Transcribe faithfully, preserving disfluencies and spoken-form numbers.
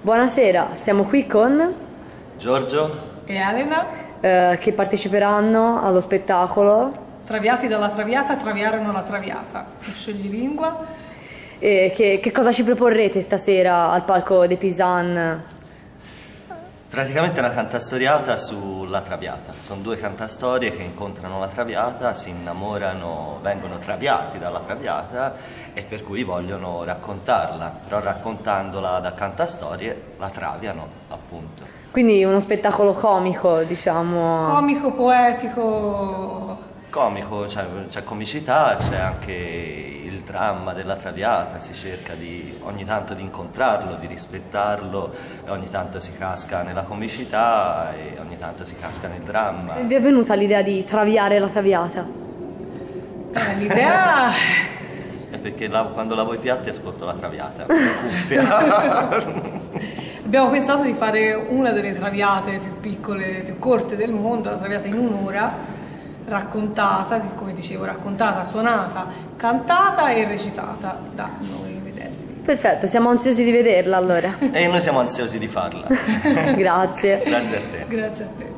Buonasera, siamo qui con Giorgio e Elena eh, che parteciperanno allo spettacolo Traviati dalla Traviata, traviarono la Traviata, scegli lingua. E che, che cosa ci proporrete stasera al palco de Pisan? praticamente è una cantastoriata sulla Traviata. Sono due cantastorie che incontrano la Traviata, si innamorano, vengono traviati dalla Traviata e per cui vogliono raccontarla, però raccontandola da cantastorie la traviano, appunto. Quindi uno spettacolo comico, diciamo. Comico, poetico. Comico, c'è, c'è comicità, c'è anche il dramma della Traviata, si cerca di, ogni tanto di incontrarlo, di rispettarlo, e ogni tanto si casca nella comicità e ogni tanto si casca nel dramma. Vi è venuta l'idea di traviare la Traviata? Eh, l'idea... È perché la, quando lavo i piatti ascolto la Traviata, è una cuffia. Abbiamo pensato di fare una delle traviate più piccole, più corte del mondo, la Traviata in un'ora, raccontata, come dicevo, raccontata, suonata, cantata e recitata da noi medesimi. Perfetto, siamo ansiosi di vederla allora. E noi siamo ansiosi di farla. Grazie. Grazie a te. Grazie a te.